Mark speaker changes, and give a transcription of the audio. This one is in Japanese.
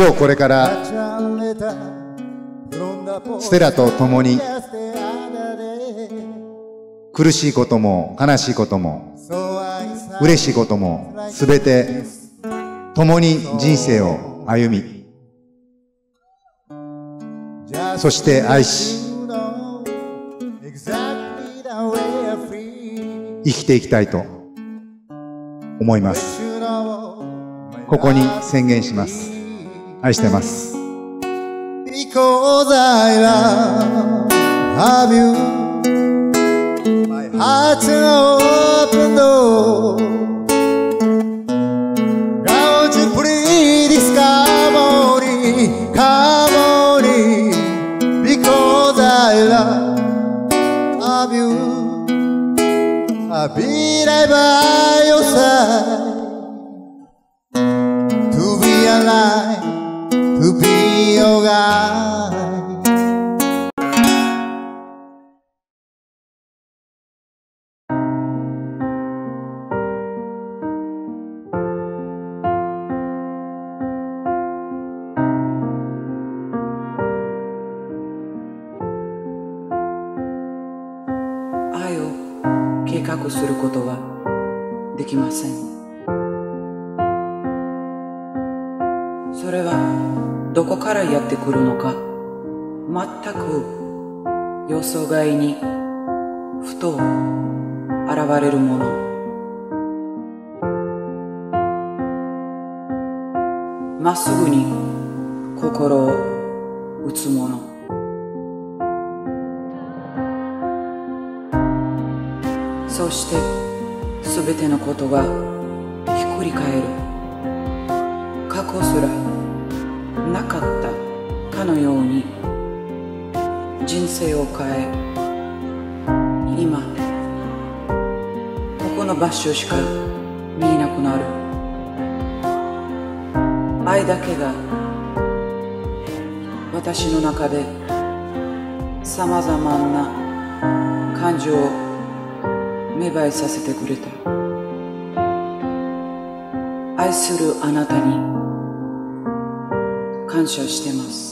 Speaker 1: 今日これからステラと共に苦しいことも悲しいことも嬉しいこともすべて共に人生を歩み、そして愛し生きていきたいと思います。ここに宣言します。愛してます。
Speaker 2: Because I love you, my heart's an open door. Won't you please come on in, come on in, because I love you. I'll be right by your side, to be alive, to be your guide.
Speaker 3: 愛を計画することはできません。それはどこからやってくるのか全く予想外にふと現れるもの。まっすぐに心を打つもの。そしてすべてのことがひっくり返る。過去すらなかったかのように人生を変え、今ここの場所しか見えなくなる。愛だけが私の中でさまざまな感情を芽生えさせてくれた。愛するあなたに感謝してます。